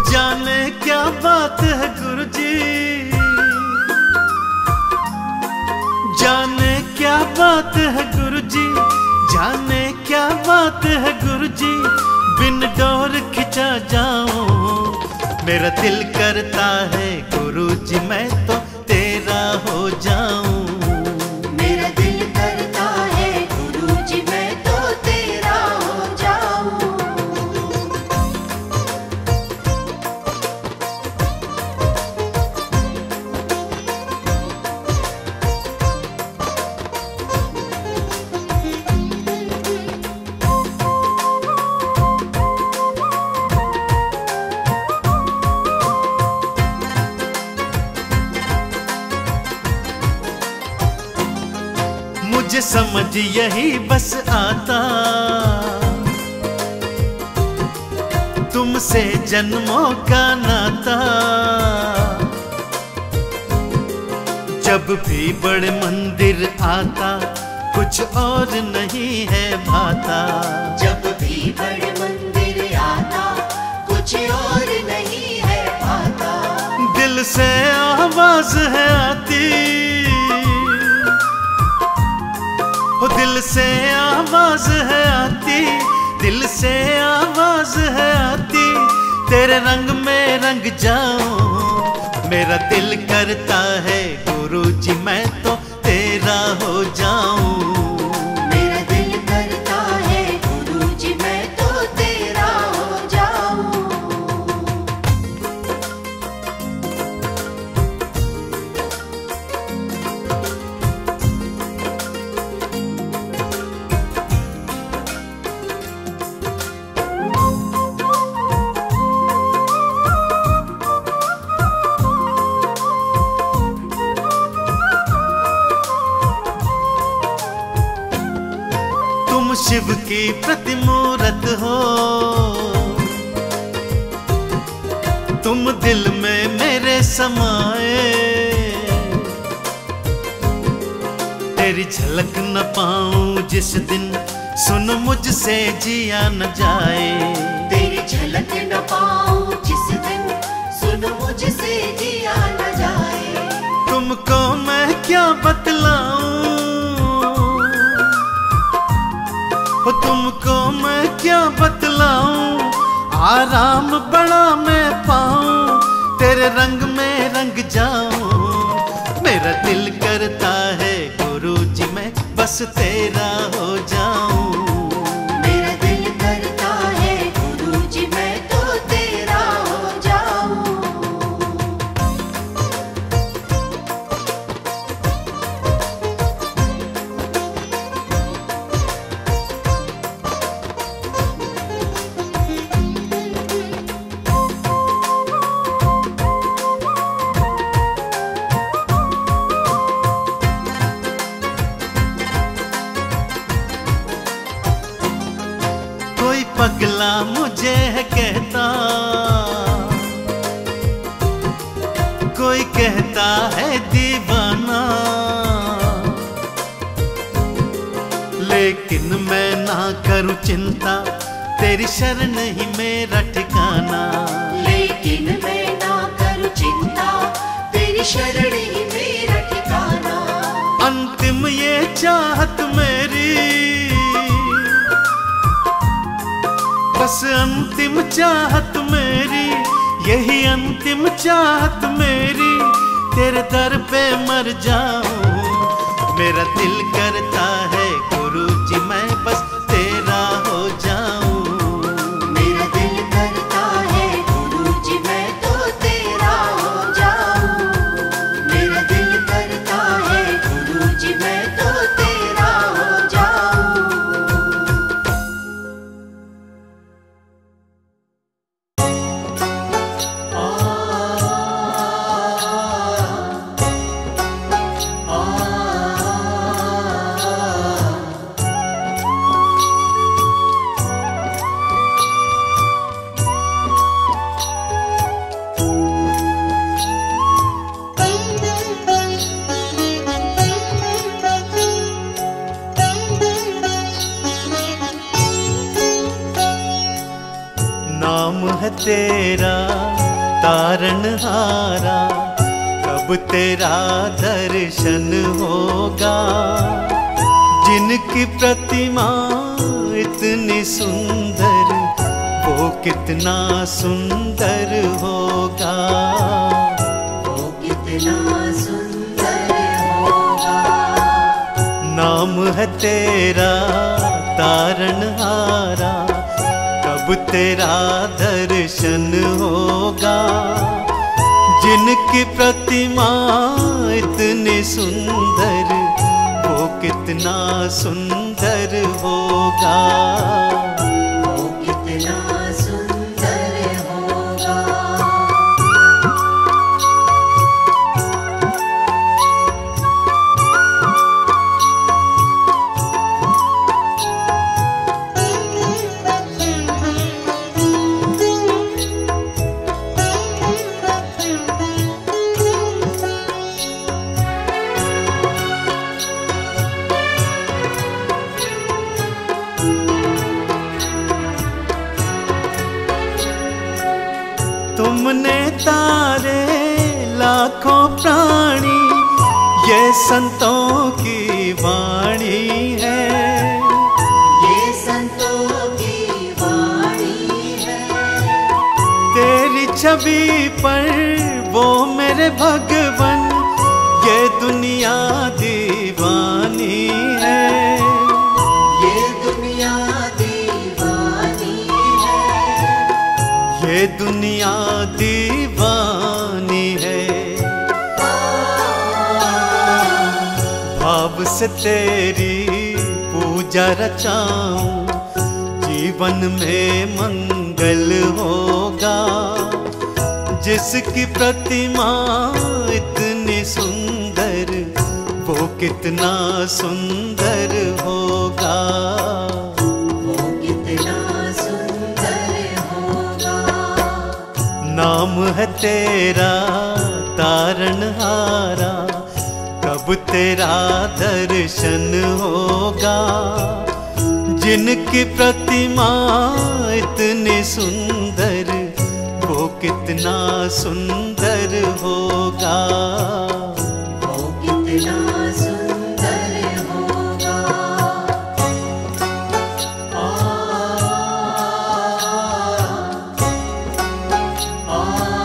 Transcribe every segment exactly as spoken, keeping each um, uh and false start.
जाने क्या बात है गुरुजी, जाने क्या बात है गुरुजी, जाने क्या बात है गुरुजी, बिन डोर खिंचा जाऊं मेरा दिल करता है गुरुजी मैं तो तेरा हो जाऊं। मेरा दिल करता है गुरुजी मैं तो तेरा हो जाऊं। मुझे समझ यही बस आता तुमसे जन्मों का नाता, जब भी बड़े मंदिर आता कुछ और नहीं है भाता। जब भी बड़े मंदिर आता कुछ और नहीं है भाता। दिल से आवाज है आती, हो दिल से आवाज है आती, दिल से आवाज है आती, तेरे रंग में रंग जाऊं मेरा दिल करता है गुरुजी मैं तो तेरा हो जाऊं। मेरा दिल करता है गुरुजी मैं तो तेरा हो जाऊं। तुम शिव की प्रतिमूरत हो, तुम दिल में मेरे समाए, तेरी झलक न पाऊं जिस दिन सुन मुझसे जिया न जाए। तेरी झलक न पाऊं जिस दिन सुन मुझसे जिया न जाए। तुमको मैं क्या बतलाऊं, हो तुमको मैं क्या बतलाऊं, आराम बड़ा मैं पाऊं तेरे रंग में रंग जाऊं। मेरा दिल करता है गुरुजी मैं बस तेरा हो जाऊं। मेरा दिल करता है गुरुजी मैं तो तेरा हो जाऊं। कोई पगला मुझे है कहता, कोई कहता है दीवाना, लेकिन मैं ना करूं चिंता तेरी शरण ही मेरा ठिकाना। लेकिन मैं ना करूं चिंता तेरी शरण ही मेरा ठिकाना। अंतिम ये चाहत मेरी, बस अंतिम चाहत मेरी, यही अंतिम चाहत मेरी, तेरे दर पे मर जाऊं मेरा दिल करता है गुरुजी मैं बस तेरा हो जाऊं। मेरा दिल करता है गुरुजी मैं तो तेरा हो जाऊं। मेरा दिल करता है गुरुजी मैं तो तेरा हो जाऊं। है तेरा तारनहारा, कब तेरा दर्शन होगा। जिनकी प्रतिमा इतनी सुंदर, वो कितना सुंदर होगा, वो कितना सुंदर होगा। नाम है तेरा तारनहारा, कब तेरा दर्शन होगा। जिनकी प्रतिमा इतनी सुंदर, वो कितना सुंदर होगा, वो कितना सुंदर होगा। तुमने तारे लाखों प्राणी, ये संतों की वाणी है, ये संतों की वाणी है। तेरी छवि पर वो मेरे भगवन, ये दुनिया दीवानी है, ये दुनिया दीवानी है, ये दुनिया दीवानी है। भाव से तेरी पूजा रचाऊं, जीवन में मंगल होगा। जिसकी प्रतिमा इतनी सुंदर, वो कितना सुंदर होगा, वो कितना सुंदर होगा। नाम है तेरा तारनहारा, कब तेरा दर्शन होगा। जिनकी प्रतिमा इतनी सुंदर, वो कितना सुंदर होगा, वो कितना सुंदर होगा। आ, आ,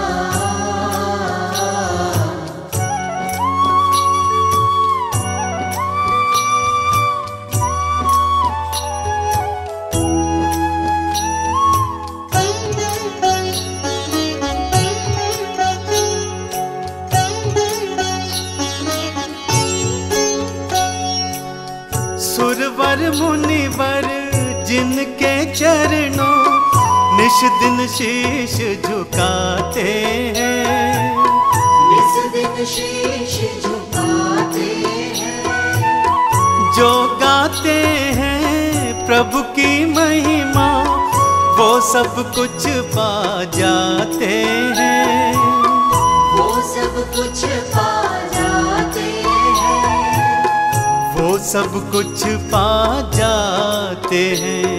सुरवर मुनिवर जिनके चरणों निश दिन शीश झुकाते हैं, इस दिन शीश झुकाते हैं। जो गाते हैं प्रभु की महिमा, वो सब कुछ पा जाते हैं, वो सब कुछ पा जाते हैं, वो सब कुछ पा जाते हैं।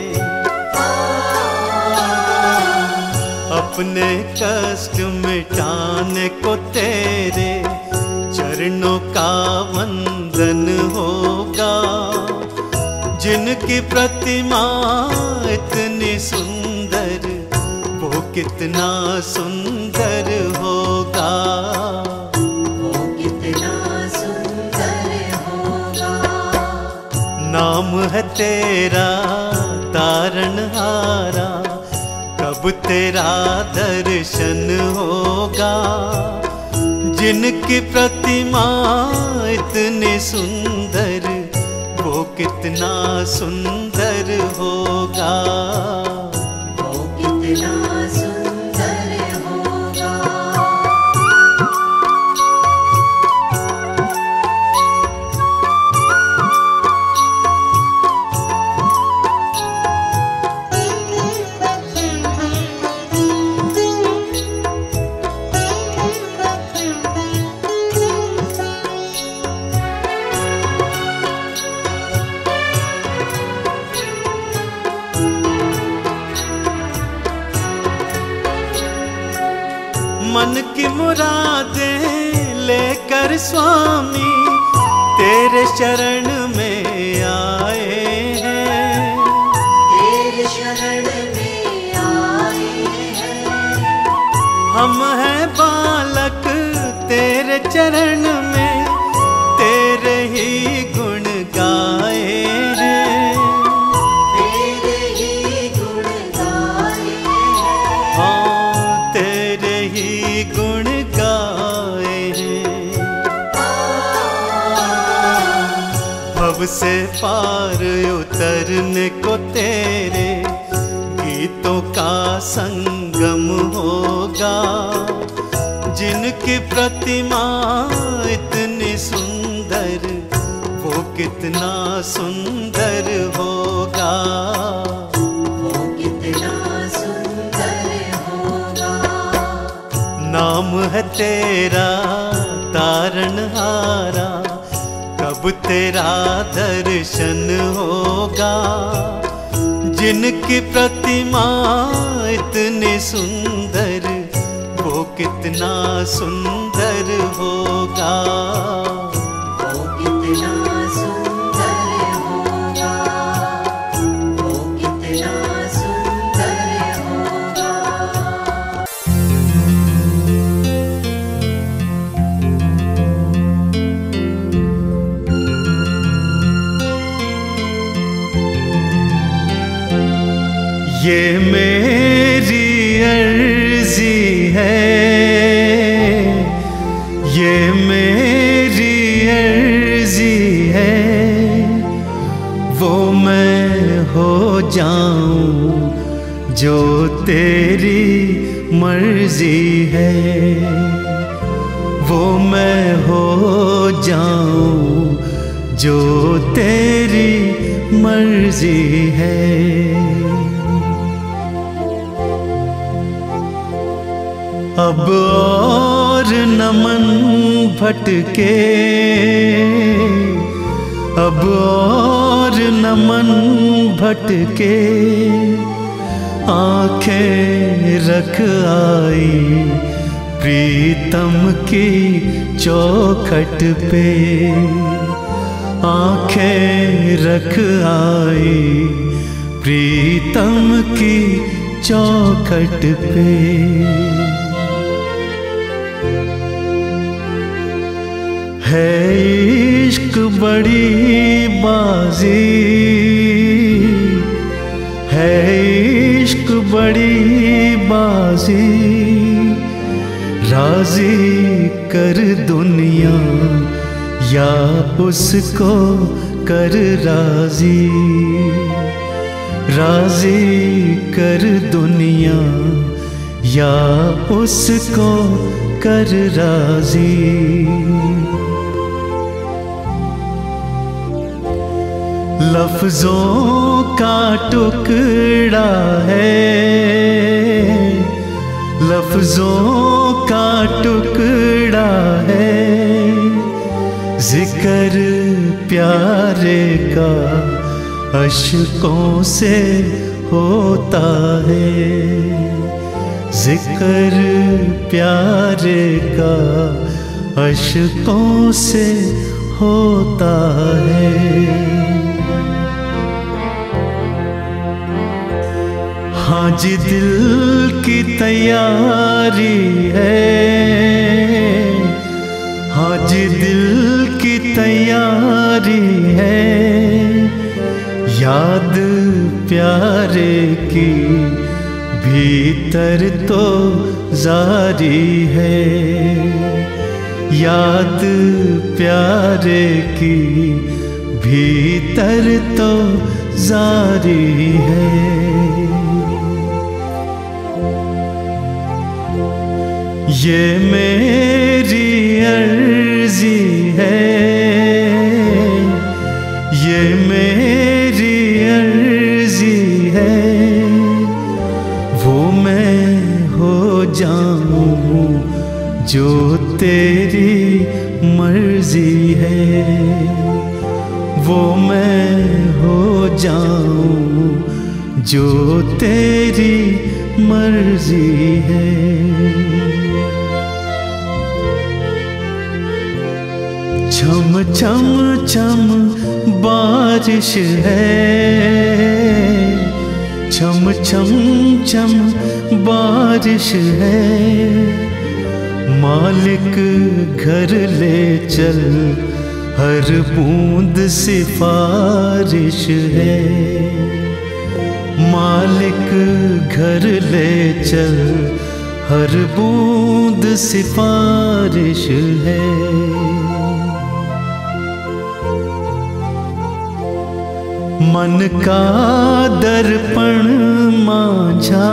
अपने कष्ट मिटाने को तेरे चरणों का वंदन होगा। जिनकी प्रतिमा इतनी सुंदर, वो कितना सुंदर होगा, वो कितना सुंदर होगा। नाम है तेरा तारनहारा, कब तेरा दर्शन होगा। जिनकी प्रतिमा इतनी सुंदर, वो कितना सुंदर होगा, वो कितना सुंदर होगा। मन की मुरादें लेकर स्वामी तेरे शरण में आए हैं, तेरे शरण में आए हैं। हम हैं बालक तेरे चरण में, तेरे ही गुण गाए हैं, तेरे ही गुण गाए हैं। हाँ तेरे ही गुण गाए हैं। भव से पार उतरने को तेरे गीतों का संगम होगा, जिनकी प्रतिमा इतनी सुंदर वो कितना सुंदर होगा, वो कितना सुंदर होगा। नाम है तेरा तारणहारा, कब तेरा दर्शन होगा, जिनकी प्रतिमा इतनी सुंदर वो कितना सुंदर होगा, वो कितना सुंदर होगा, वो कितना सुंदर होगा। ये मेरी अर्जी है, ये मेरी अर्जी है, वो मैं हो जाऊं जो तेरी मर्जी है, वो मैं हो जाऊं जो तेरी मर्जी है। अब और न मन भटके, अब और न मन भटके, आंखें रख आई प्रीतम की चौखट पे, आंखें रख आई प्रीतम की चौखट पे। है इश्क बड़ी बाजी, है इश्क बड़ी बाजी, राजी कर दुनिया या उसको कर राजी, राजी कर दुनिया या उसको कर राजी। लफ्जों का टुकड़ा है, लफ्जों का टुकड़ा है, जिक्र प्यारे का अश्कों से होता है, जिक्र प्यारे का अश्कों से होता है। हाँ जी दिल की तैयारी है, हाँ जी दिल की तैयारी है, याद प्यारे की भीतर तो जारी है, याद प्यारे की भीतर तो जारी है। ये मेरी अर्जी है, ये मेरी अर्जी है, वो मैं हो जाऊं जो तेरी मर्जी है, वो मैं हो जाऊं जो तेरी मर्जी है। छम छम छम बारिश है, छम छम छम बारिश है। मालिक घर ले चल, हर बूंद सिफारिश है। मालिक घर ले चल, हर बूंद सिफारिश है। मन का दर्पण मांझा,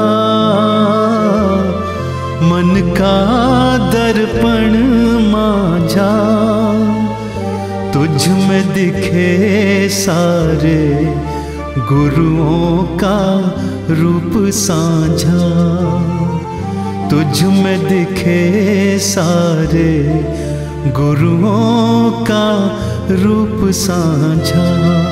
मन का दर्पण मांझा। तुझ में दिखे सारे गुरुओं का रूप साझा। तुझ में दिखे सारे गुरुओं का रूप साझा।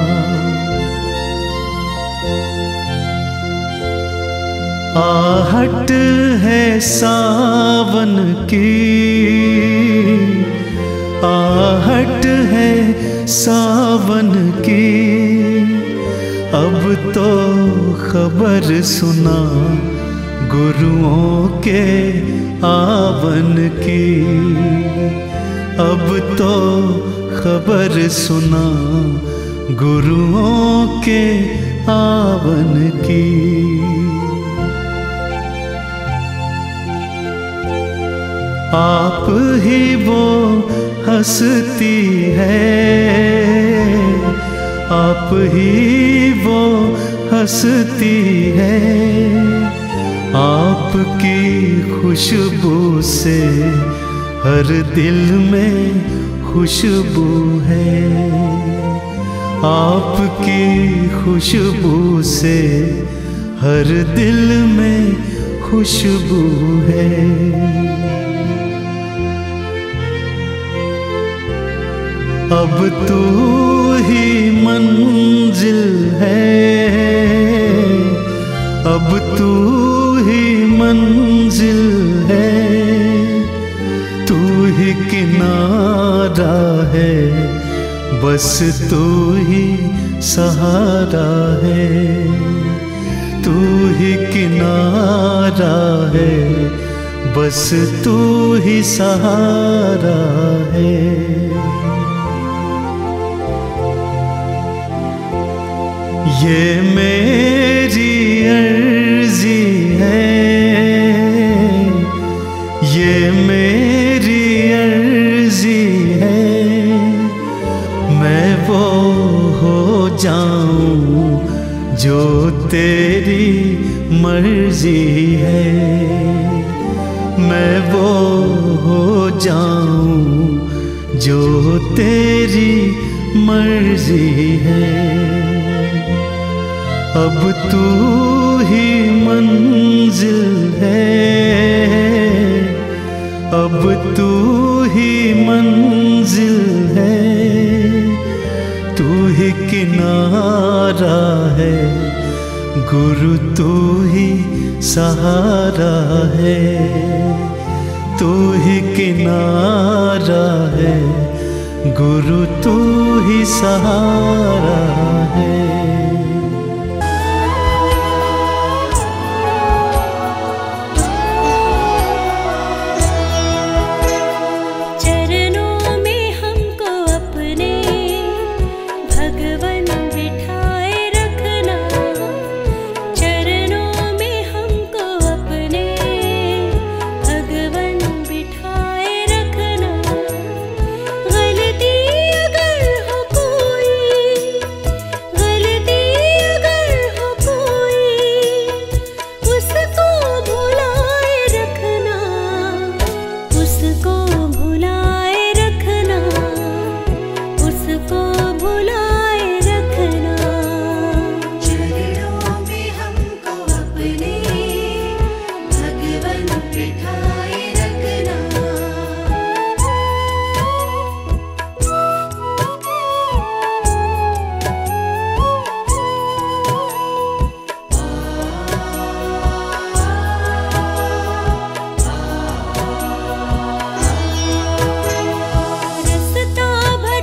आहट है सावन की, आहट है सावन की। अब तो खबर सुना गुरुओं के आवन की। अब तो खबर सुना गुरुओं के आवन की। आप ही वो हंसती है, आप ही वो हंसती है। आपकी खुशबू से हर दिल में खुशबू है। आपकी खुशबू से हर दिल में खुशबू है। अब तू ही मंजिल है, अब तू ही मंजिल है। तू ही किनारा है, बस तू ही सहारा है। तू ही किनारा है, बस तू ही सहारा है। ये मेरी अर्जी है, ये मेरी अर्जी है। मैं वो हो जाऊं जो तेरी मर्जी है। मैं वो हो जाऊं जो तेरी मर्जी है। अब तू ही मंजिल है, अब तू ही मंजिल है। तू ही किनारा है, गुरु तू ही सहारा है। तू ही किनारा है, गुरु तू ही सहारा है। रस्ता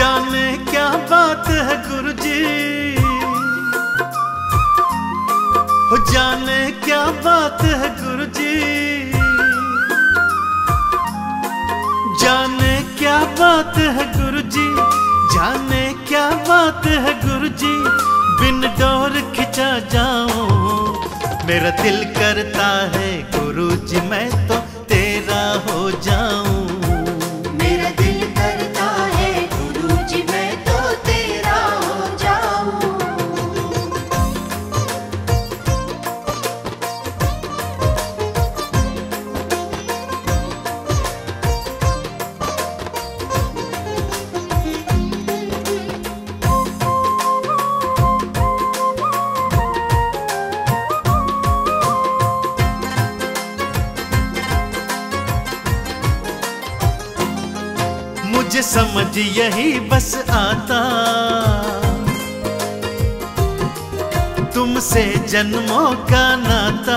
जाने क्या बात है गुरुजी, हो जाने क्या बात है गुरुजी, जाने क्या बात है गुरुजी, जाने क्या बात है गुरुजी, बिन डोर खिंचा जाऊं मेरा दिल करता है गुरुजी मैं तो तेरा हो जाऊं। मेरा दिल करता है गुरुजी मैं तो तेरा हो जाऊं। मुझे समझ यही बस आता, तुमसे जन्मों का नाता,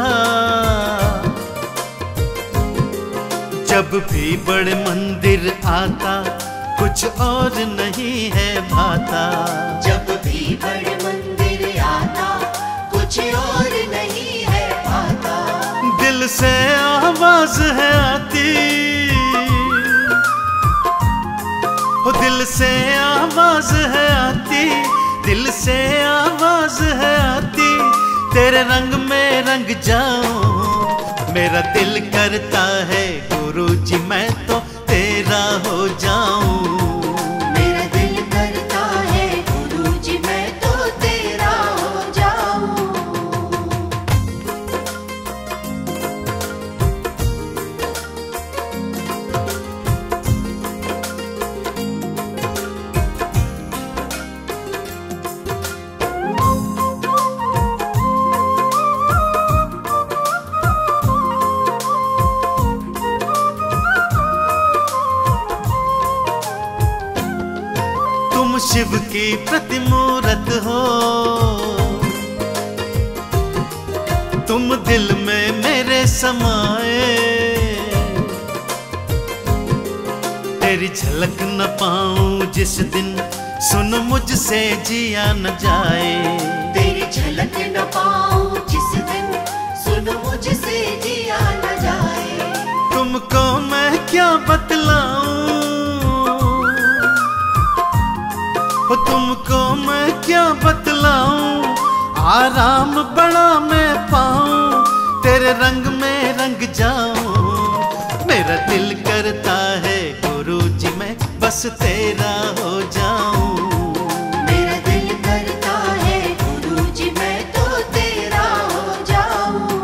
जब भी बड़े मंदिर आता कुछ और नहीं है भाता, जब भी बड़े मंदिर आता कुछ और नहीं है भाता, दिल से आवाज है आती, हो दिल से आवाज है आती, दिल से आवाज है आती, तेरे रंग में रंग जाऊं मेरा दिल करता है गुरुजी मैं तो तेरा हो जाऊं। मेरा दिल करता है गुरुजी मैं तो तेरा हो जाऊं। तुम शिव की प्रतिमूरत हो, तुम दिल में मेरे समाए, तेरी झलक न पाऊं जिस दिन सुन मुझसे जिया न जाए, तेरी झलक न पाऊं जिस दिन सुन मुझसे जिया न जाए, तुमको मैं क्या बतलाऊं, हो तुमको मैं क्या बतलाऊं, आराम बड़ा मैं पाऊं तेरे रंग में रंग जाऊं, मेरा दिल करता है गुरुजी मैं बस तेरा हो जाऊं। मेरा दिल करता है गुरुजी मैं तो तेरा हो जाऊं।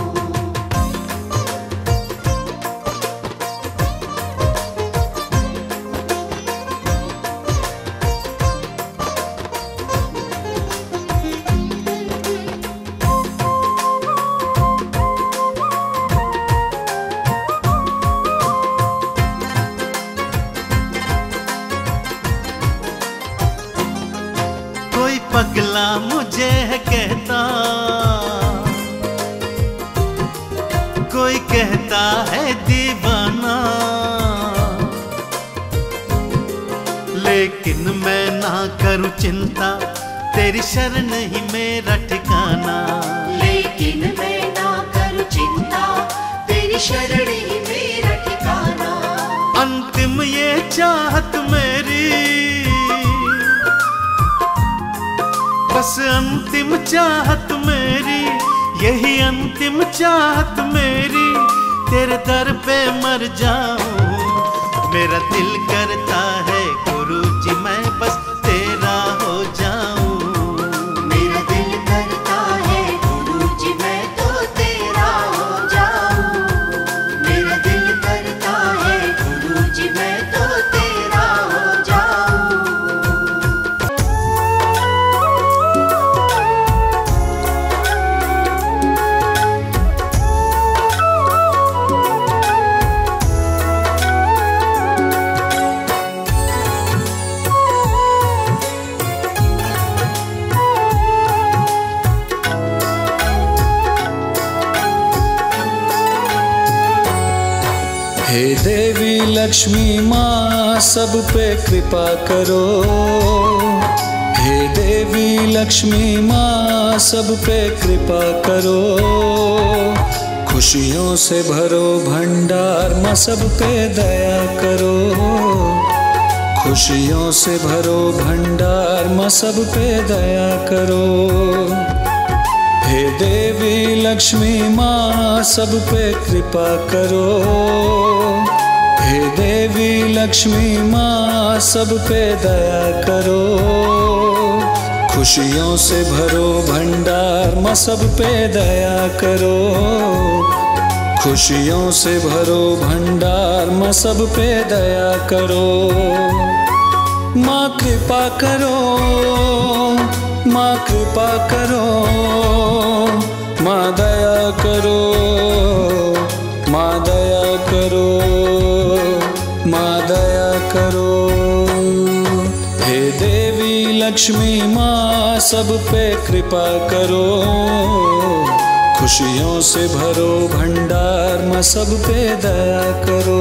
कोई पगला मुझे है कहता, कोई कहता है दीवाना, लेकिन मैं ना करूं चिंता तेरी शरण ही मेरा ठिकाना, लेकिन मैं ना करूं चिंता तेरी शरण ही मेरा ठिकाना, अंतिम ये चाहत मेरी, बस अंतिम चाहत मेरी, यही अंतिम चाहत मेरी, तेरे दर पे मर जाऊं मेरा दिल करता है गुरुजी मैं बस तेरा हो जाऊं। मेरा दिल करता है गुरुजी मैं तो तेरा हो जाऊं। मेरा दिल करता है गुरुजी मैं तो तेरा हो जाऊं। लक्ष्मी माँ सब पे कृपा करो। हे देवी लक्ष्मी माँ सब पे कृपा करो। खुशियों से भरो भंडार माँ सब पे दया करो। खुशियों से भरो भंडार माँ सब पे दया करो। हे देवी लक्ष्मी माँ सब पे कृपा करो। हे देवी लक्ष्मी माँ सब पे दया करो। खुशियों से भरो भंडार माँ सब पे दया करो। खुशियों से भरो भंडार माँ सब पे दया करो। माँ कृपा करो, माँ कृपा करो, माँ दया करो, माँ दया करो, माँ दया करो। हे देवी लक्ष्मी माँ सब पे कृपा करो। खुशियों से भरो भंडार माँ सब पे दया करो।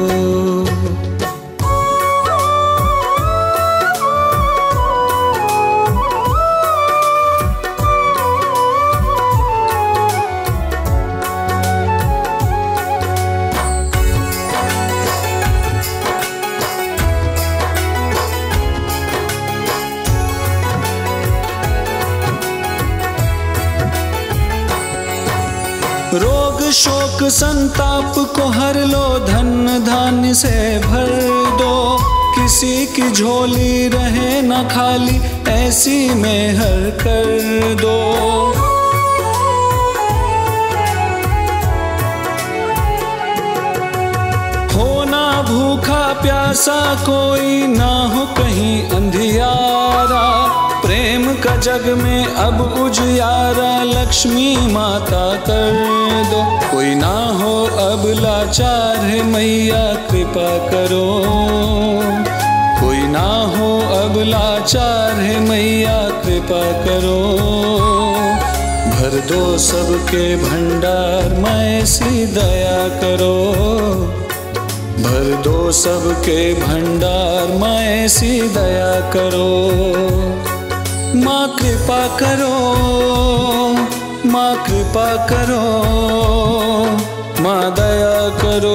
रोग शोक संताप को हर लो, धन धान्य से भर दो। किसी की झोली रहे न खाली, ऐसी में हर कर दो। हो ना भूखा प्यासा कोई, ना हो कहीं अंधियारा। प्रेम का जग में अब उजियारा, लक्ष्मी माता कर दो। कोई ना हो अब लाचार है मैया कृपा करो। कोई ना हो अब लाचार है मैया कृपा करो। भर दो सबके भंडार माँ ऐसी दया करो। भर दो सबके भंडार माँ ऐसी दया करो। माँ कृपा करो, माँ कृपा करो, माँ दया करो,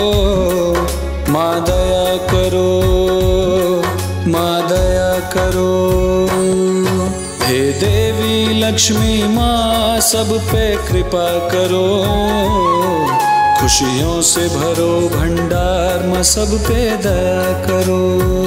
माँ दया करो, माँ दया करो। हे देवी लक्ष्मी माँ सब पे कृपा करो। खुशियों से भरो भंडार माँ सब पे दया करो।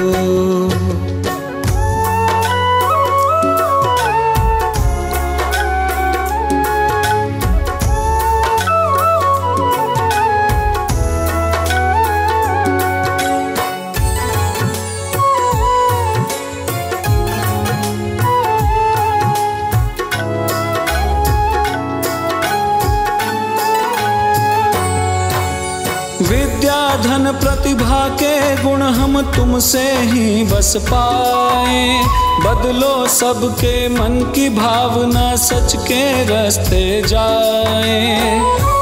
विद्या धन प्रतिभा के गुण हम तुमसे ही बस पाए। बदलो सबके मन की भावना, सच के रास्ते जाए।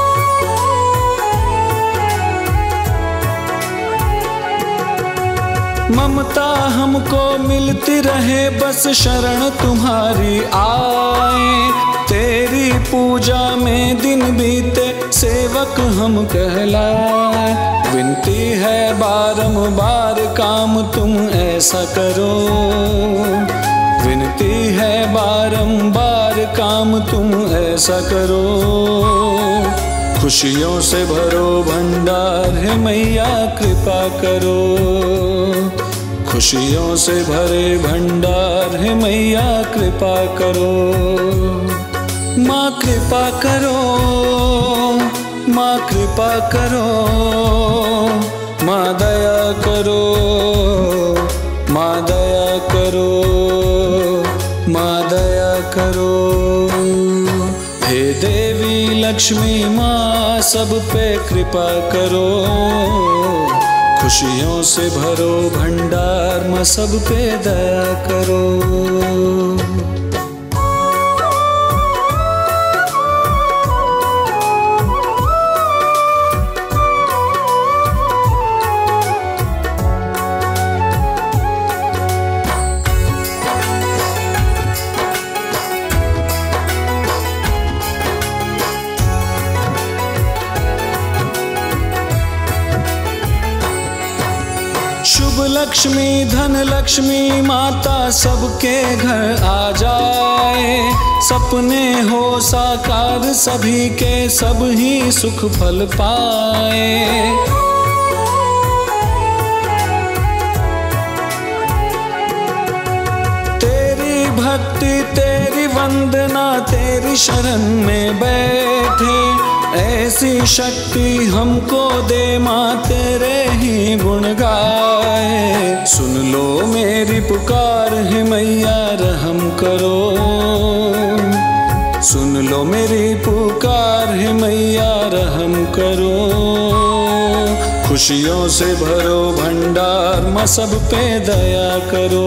ममता हमको मिलती रहे, बस शरण तुम्हारी आए। तेरी पूजा में दिन बीते, सेवक हम कहलाए। विनती है बारंबार काम तुम ऐसा करो। विनती है बारंबार काम तुम ऐसा करो। खुशियों से भरो भंडार है मैया कृपा करो। खुशियों से भरे भंडार है मैया कृपा करो। माँ कृपा करो, माँ कृपा करो, माँ दया करो, माँ दया करो, माँ दया करो। हे देवी लक्ष्मी माँ सब पे कृपा करो। खुशियों से भरो भंडार माँ सब पे दया करो। लक्ष्मी धन लक्ष्मी माता सबके घर आ जाए, सपने हो साकार सभी के, सब ही सुख फल पाए। तेरी भक्ति तेरी वंदना तेरी शरण में बैठे, ऐसी शक्ति हमको दे माँ तेरे ही गुण गाए। सुन लो मेरी पुकार है मैया रहम करो, सुन लो मेरी पुकार है मैया रहम करो। खुशियों से भरो भंडार माँ सब पे दया करो,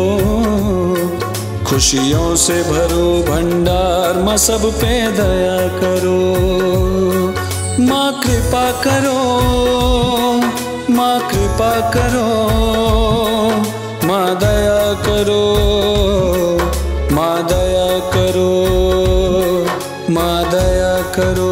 खुशियों से भरो भंडार माँ सब पे दया करो। माँ कृपा करो, माँ कृपा करो, माँ दया करो, माँ दया करो, माँ दया करो।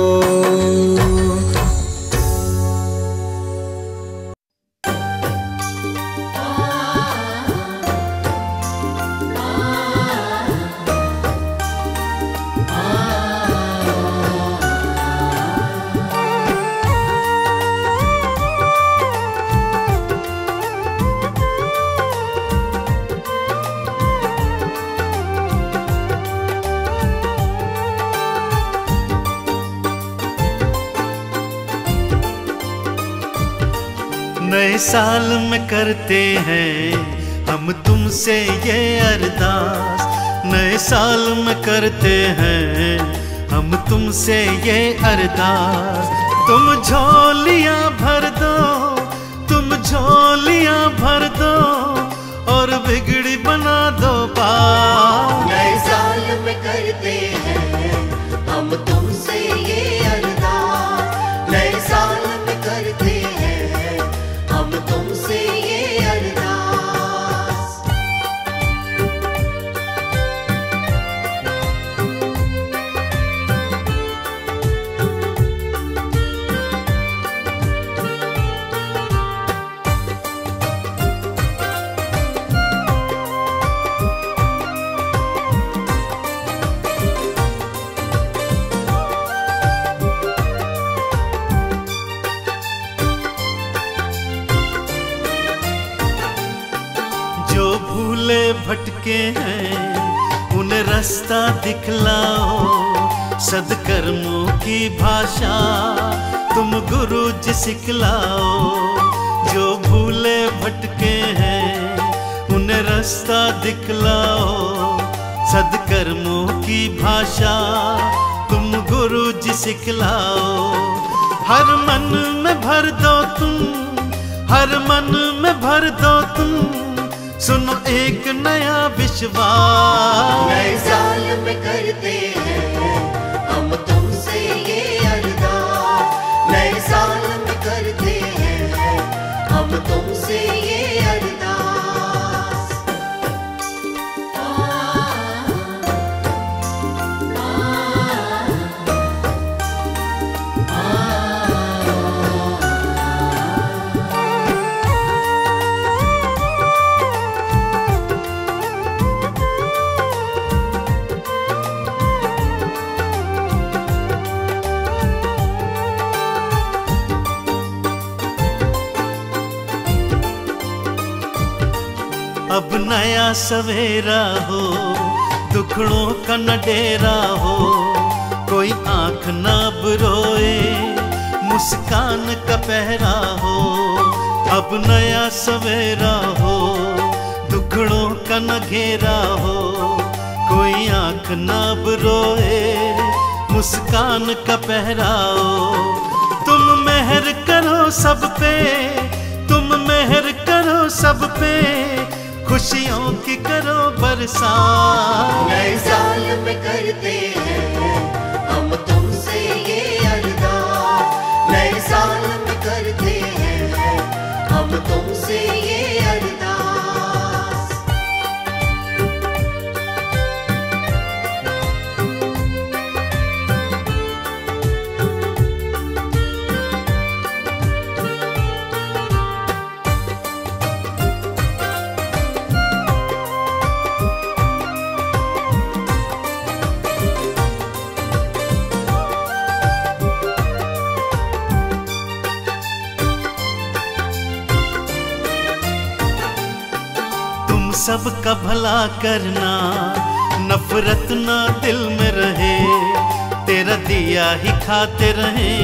नए साल में करते हैं हम तुमसे ये अरदास, नए साल में करते हैं हम तुमसे ये अरदास। तुम झोलियां भर दो, तुम झोलियां भर दो और बिगड़ी बना दो पार। नए साल में करते हैं हम तुमसे ये अरदास, नए साल में करते हैं हम तुमसे ये अरदास। जो भूले भटके हैं उन्हें रास्ता दिखलाओ, सद्कर्मों की भाषा तुम गुरु जी सिखलाओ। जो भूले भटके हैं उन्हें रास्ता दिखलाओ, सद्कर्मों की भाषा तुम गुरु जी सिखलाओ। हर मन में भर दो तुम, हर मन में भर दो तुम, सुनो एक नया विश्वास। नए साल में करते हैं हम तुमसे ये अरदास, नए साल में करते हैं हम तुमसे ये अरदास। अब नया सवेरा हो, दुखड़ों का न डेरा हो, कोई आंख ना रोए, मुस्कान का पहरा हो। अब नया सवेरा हो, दुखड़ों का न घेरा हो, कोई आंख ना रोए, मुस्कान का पहरा हो। तुम मेहर करो सब पे, तुम मेहर करो सब पे, खुशियों की करो बरसात। नए साल में करते हैं हम तुमसे ये अरदास, नए साल में करते हैं हम तुमसे ये अरदास। सबका भला करना, नफरत ना दिल में रहे, तेरा दिया ही खाते रहे,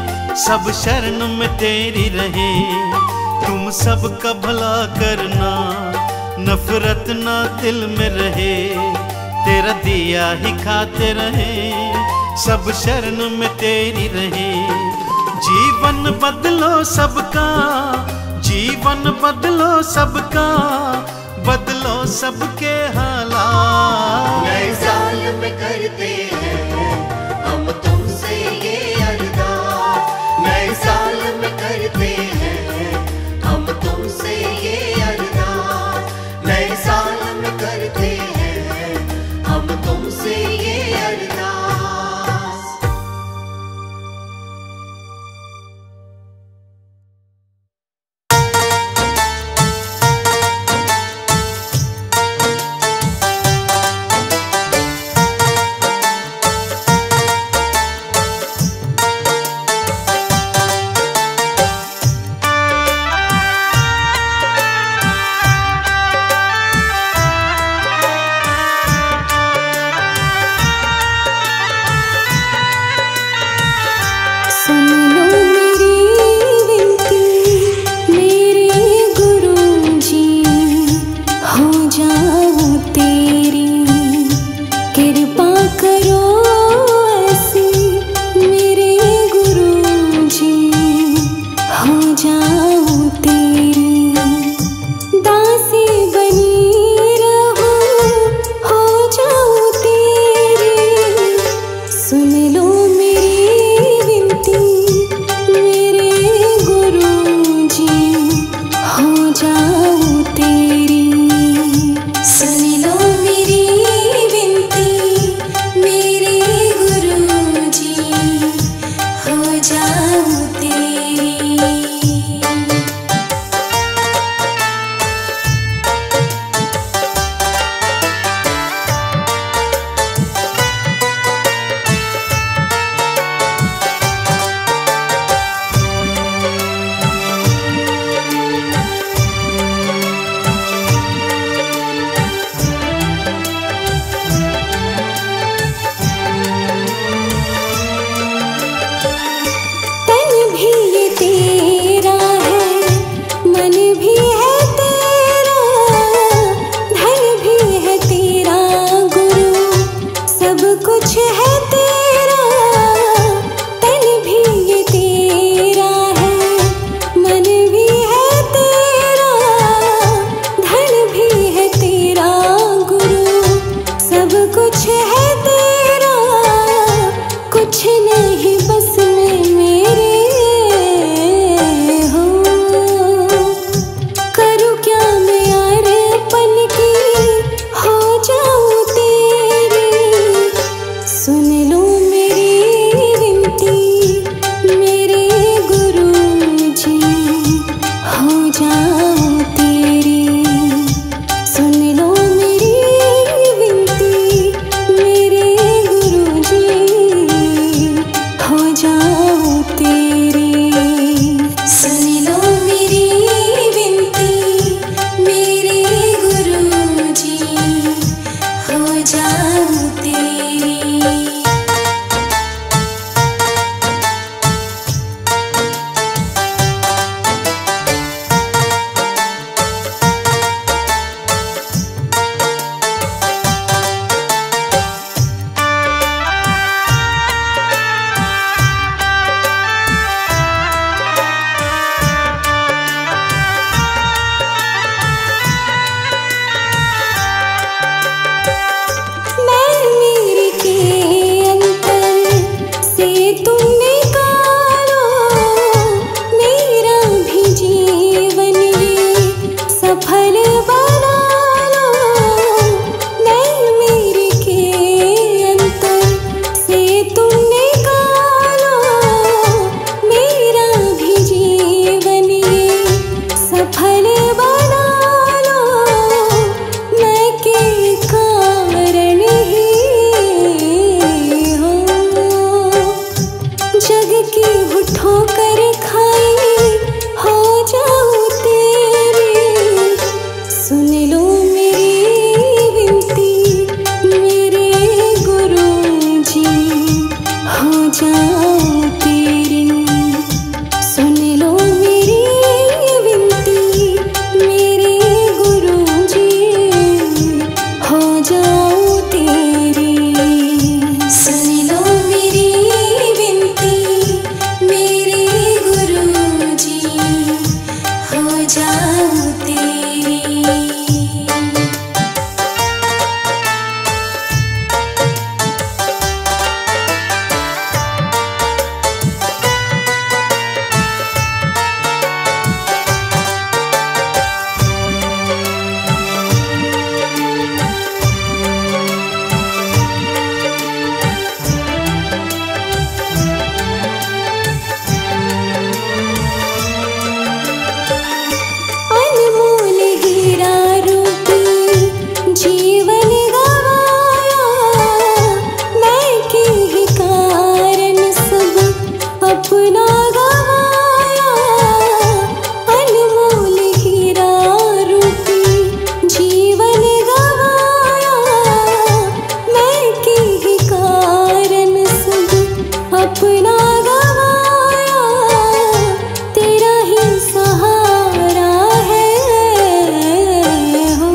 सब शरण में तेरी रहे। तुम सबका भला करना, नफरत ना दिल में रहे, तेरा दिया ही खाते रहे, सब शरण में तेरी रहे। जीवन बदलो सबका, जीवन बदलो सबका, बदलो सबके हालात। नए साल में करते हैं हम तुमसे ये अरदास, नए साल में करते हैं हम तुमसे ये अरदास, नए साल में करते हैं हम तुमसे ये अरदास। सुन लो जाऊं तेरी। सुन लो मेरी विनती मेरे गुरुजी, हो जाऊं तेरी। अनमोल हीरा रूपी जीवन गवाया, मैं के ही कारण सब अपना गवाया। अनमोल हीरा रूपी जीवन गवाया, मैं के ही कारण सब अपना गवाया। तेरा ही सहारा है हो,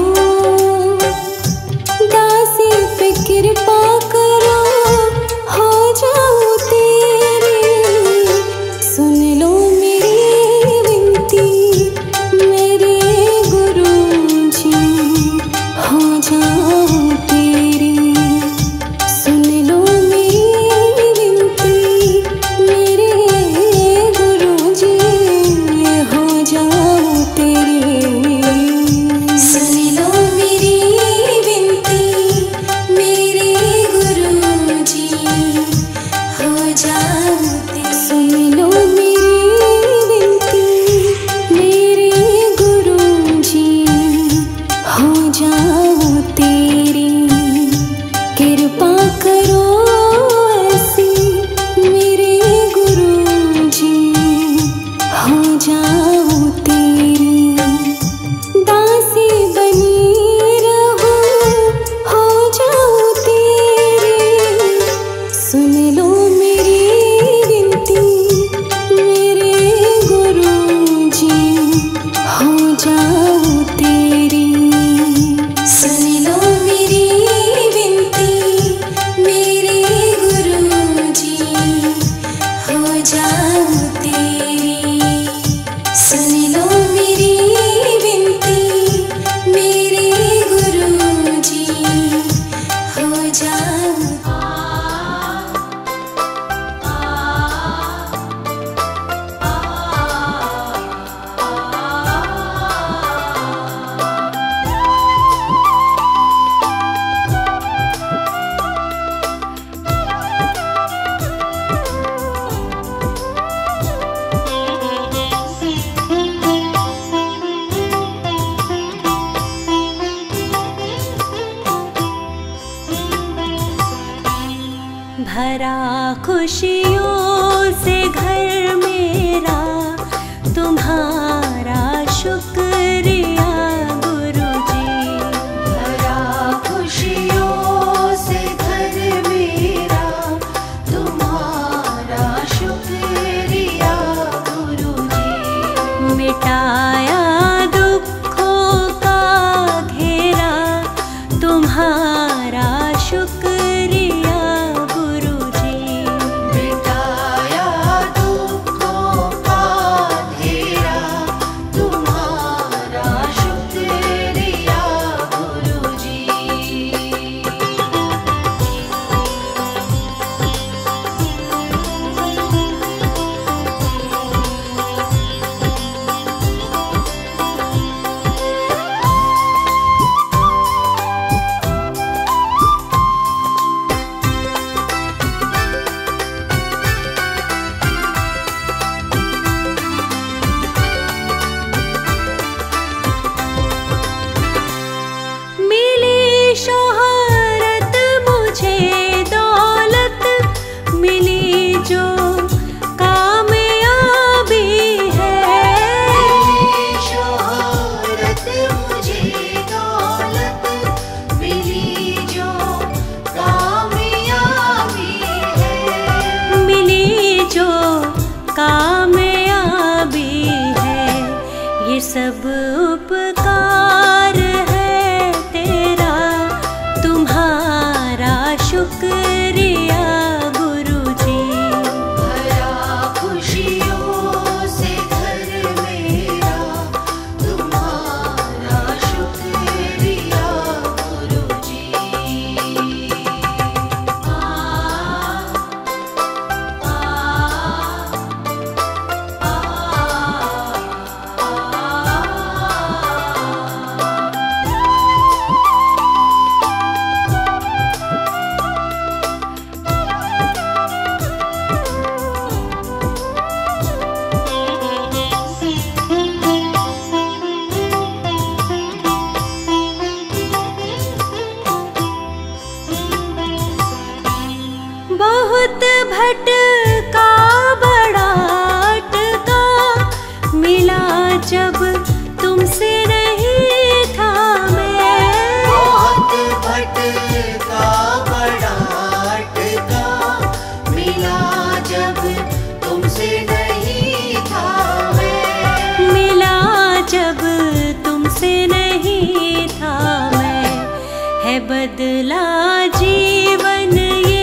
दासी पे कृपा करो हो जाऊं तेरी। सुन लो मेरी विनती मेरे गुरुजी, हो जाऊं तेरी। सुन लो मेरी विनती मेरे गुरुजी, हो जाऊं तेरी। सुन लो मेरी विनती मेरे गुरुजी, हो जाऊं तेरी। सुन लो मेरी विनती मेरे गुरुजी, हो जाऊं तेरी। कृपा करो ऐसी मेरे गुरुजी, हो जाऊं तेरी। दासी बनी रहूं हो जाऊं तेरी। सुन लो मेरी विनती मेरे गुरुजी, हो जाऊं तेरी। सुन लो मेरी विनती मेरे गुरुजी, हो जाऊं तेरी। सुन लो मेरी विनती मेरे गुरुजी, हो जाऊं। भरा खुशियों से घर मेरा, तुम्हारा शुक्रिया गुरुजी। भरा खुशियों से घर मेरा, तुम्हारा शुक्रिया गुरुजी। मिटाया दुखों का घेरा, तुम्हारा शुक्रिया गुरुजी। मिटाया दुखों का घेरा, तुम्हारा शुक्रिया गुरुजी। का बड़ा अटका, मिला जब तुमसे नहीं था मैं, मिला जब तुमसे नहीं था मैं, है बदला जीवन